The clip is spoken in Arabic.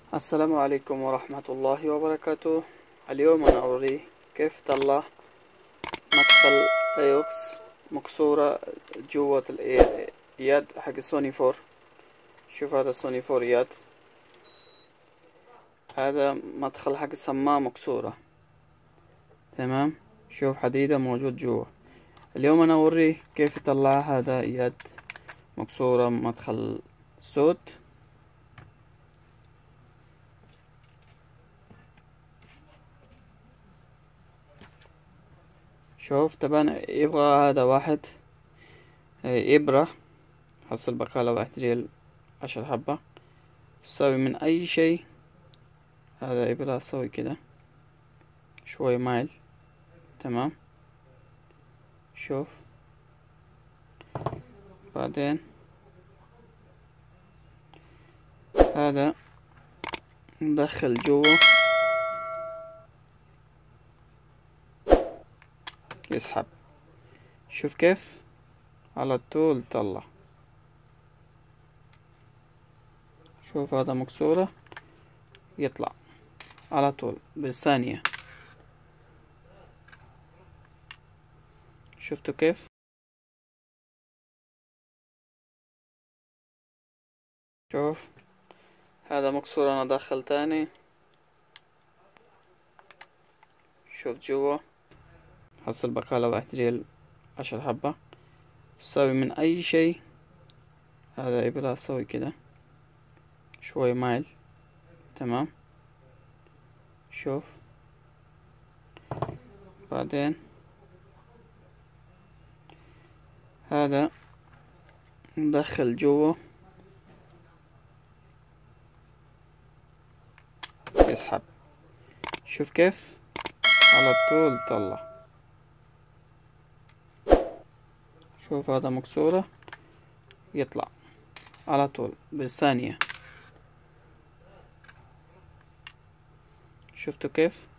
السلام عليكم ورحمة الله وبركاته. اليوم أنا أوريه كيف طلع مدخل ايوكس مكسورة جوة اليد حق السوني 4. شوف هذا السوني 4 يد، هذا مدخل حق السماعة مكسورة. تمام، شوف حديدة موجود جوا. اليوم أنا أوريه كيف يطلع هذا يد مكسورة مدخل صوت. شوف طبعا يبغى هذا واحد إبرة، حصل بقالة 1 ريال 10 حبة، تساوي من أي شيء. هذا إبرة أسوي كده شوي مايل. تمام، شوف بعدين هذا ندخل جوا، يسحب. شوف كيف على طول طلع. شوف هذا مكسورة، يطلع على طول بالثانية. شفتوا كيف؟ شوف هذا مكسور، أنا أدخل تاني. شوف جوا، حصل بقالة 1 ريال 10 حبة، تساوي من أي شيء. هذا إبرة أسوي كده شوي مايل. تمام، شوف بعدين هذا ندخل جوا، يسحب. شوف كيف على طول طلع. شوف هذا مكسورة، يطلع على طول بالثانية. شفتوا كيف؟